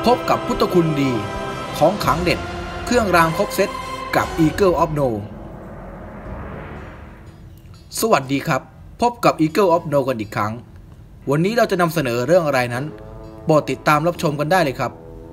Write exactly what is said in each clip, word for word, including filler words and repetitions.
พบกับพุทธคุณดีของขลังเด็ดเครื่องรางครบเซตกับ Eagle of No สวัสดีครับพบกับ Eagle of No กันอีกครั้งวันนี้เราจะนำเสนอเรื่องอะไรนั้นโปรดติดตามรับชมกันได้เลยครับ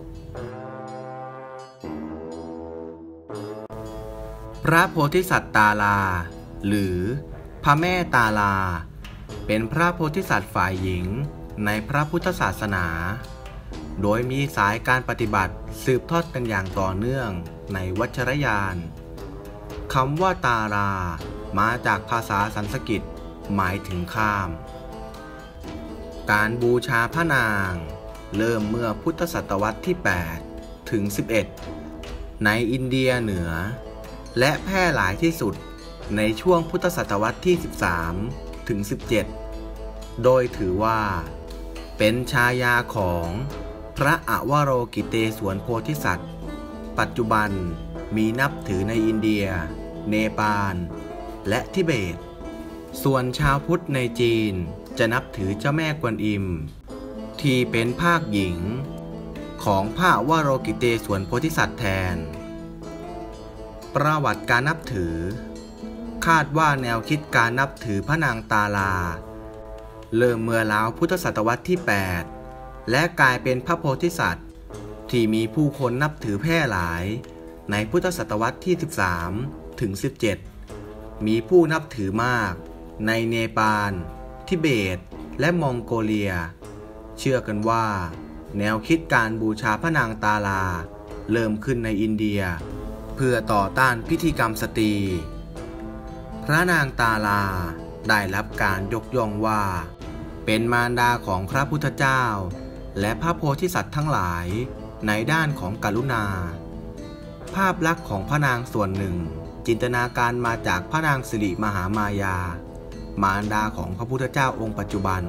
พระโพธิสัตว์ตาลาหรือพระแม่ตาลาเป็นพระโพธิสัตว์ฝ่ายหญิงในพระพุทธศาสนาโดยมีสายการปฏิบัติสืบทอดกันอย่างต่อเนื่องในวัชรยานคำว่าตารามาจากภาษาสันสกฤตหมายถึงข้ามการบูชาพระนางเริ่มเมื่อพุทธศตวรรษที่แปดถึงสิบเอ็ดในอินเดียเหนือและแพร่หลายที่สุดในช่วงพุทธศตวรรษที่สิบสามถึงสิบเจ็ดโดยถือว่าเป็นฉายาของพระอวโรกิเตศวรโพธิสัตว์ปัจจุบันมีนับถือในอินเดียเนปาลและทิเบตส่วนชาวพุทธในจีนจะนับถือเจ้าแม่กวนอิมที่เป็นภาคหญิงของพระอวโรกิเตศวรโพธิสัตว์แทนประวัติการนับถือคาดว่าแนวคิดการนับถือพระนางตาลาเริ่มเมื่อราวพุทธศตวรรษที่แปดและกลายเป็นพระโพธิสัตว์ที่มีผู้คนนับถือแพร่หลายในพุทธศตวรรษที่สิบสามถึงสิบเจ็ดมีผู้นับถือมากในเนปาลทิเบตและมองโกเลียเชื่อกันว่าแนวคิดการบูชาพระนางตาลาเริ่มขึ้นในอินเดียเพื่อต่อต้านพิธีกรรมสตรีพระนางตาลาได้รับการยกย่องว่าเป็นมารดาของพระพุทธเจ้าและพระโพธิสัตว์ทั้งหลายในด้านของกรุณาภาพลักษณ์ของพระนางส่วนหนึ่งจินตนาการมาจากพระนางสิริมหามายามารดาของพระพุทธเจ้าองค์ปัจจุบัน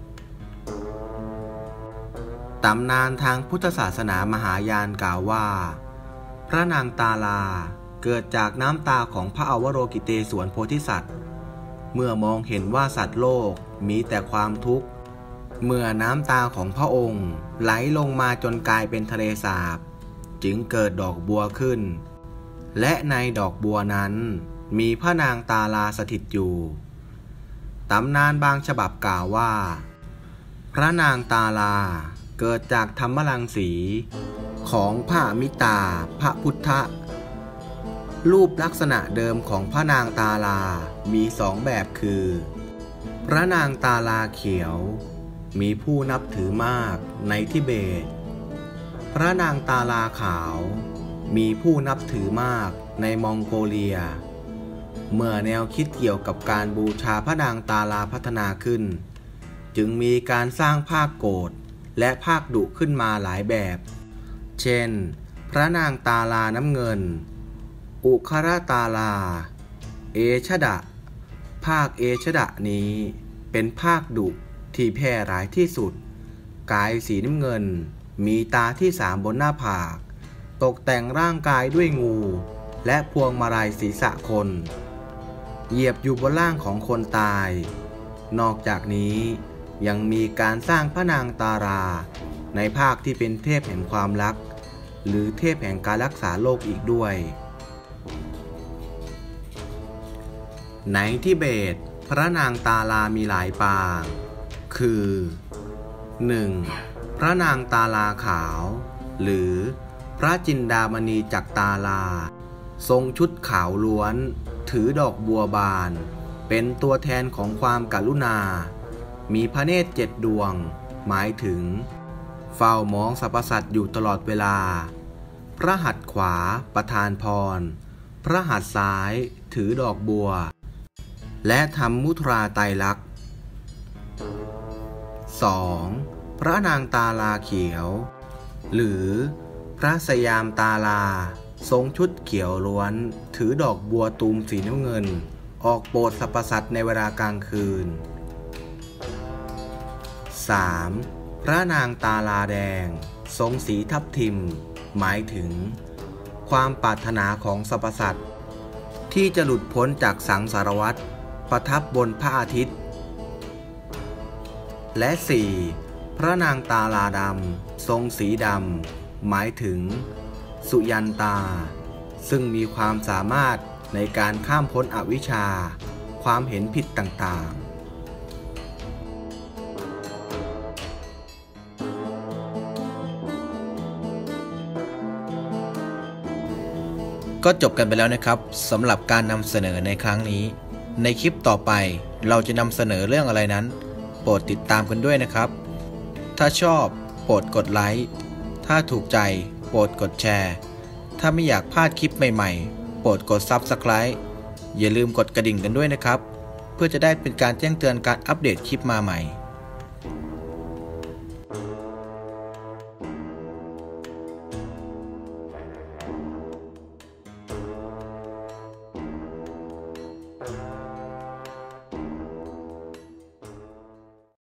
ตำนานทางพุทธศาสนามหายานกล่าวว่าพระนางตาลาเกิดจากน้ำตาของพระอวโรกิเตศวรโพธิสัตว์เมื่อมองเห็นว่าสัตว์โลกมีแต่ความทุกข์เมื่อน้ำตาของพระองค์ไหลลงมาจนกลายเป็นทะเลสาบจึงเกิดดอกบัวขึ้นและในดอกบัวนั้นมีพระนางตาลาสถิตอยู่ตำนานบางฉบับกล่าวว่าพระนางตาลาเกิดจากธรรมรังสีของพระอมิตาพระพุทธรูปลักษณะเดิมของพระนางตาลามีสองแบบคือพระนางตาลาเขียวมีผู้นับถือมากในทิเบตพระนางตาลาขาวมีผู้นับถือมากในมองโกเลียเมื่อแนวคิดเกี่ยวกับการบูชาพระนางตาลาพัฒนาขึ้นจึงมีการสร้างภาคโกฐและภาคดุขึ้นมาหลายแบบเช่นพระนางตาลาน้ำเงินอุคราตาลาเอชดะภาคเอชดะนี้เป็นภาคดุที่แพร่หลายที่สุดกายสีน้ำเงินมีตาที่สามบนหน้าผากตกแต่งร่างกายด้วยงูและพวงมาลัยศีรษะคนเหยียบอยู่บนร่างของคนตายนอกจากนี้ยังมีการสร้างพระนางตาราในภาคที่เป็นเทพแห่งความรักหรือเทพแห่งการรักษาโรคอีกด้วยในทิเบตพระนางตาลามีหลายปางคือ หนึ่ง. พระนางตาลาขาวหรือพระจินดามณีจักตาลาทรงชุดขาวล้วนถือดอกบัวบานเป็นตัวแทนของความกรุณามีพระเนตรเจ็ดดวงหมายถึงเฝ้ามองสรรพสัตว์อยู่ตลอดเวลาพระหัตถ์ขวาประทานพรพระหัตถ์ซ้ายถือดอกบัวและทำมุทราไตรลักษณ์ สอง. พระนางตาลาเขียวหรือพระสยามตาลาทรงชุดเขียวล้วนถือดอกบัวตูมสีน้ำเงินออกโปรดสรรพสัตว์ในเวลากลางคืน สาม. พระนางตาลาแดงทรงสีทับทิมหมายถึงความปรารถนาของสรรพสัตว์ที่จะหลุดพ้นจากสังสารวัฏประทับบนพระอาทิตย์และ สี่. พระนางตาลาดำทรงสีดำหมายถึงสุยันตาซึ่งมีความสามารถในการข้ามพ้นอวิชชาความเห็นผิดต่างๆก็จบกันไปแล้วนะครับสำหรับการนำเสนอในครั้งนี้ในคลิปต่อไปเราจะนำเสนอเรื่องอะไรนั้นโปรดติดตามกันด้วยนะครับถ้าชอบโปรดกดไลค์ถ้าถูกใจโปรดกดแชร์ถ้าไม่อยากพลาดคลิปใหม่ๆโปรดกด ซับสไครบ์ อย่าลืมกดกระดิ่งกันด้วยนะครับเพื่อจะได้เป็นการแจ้งเตือนการอัปเดตคลิปมาใหม่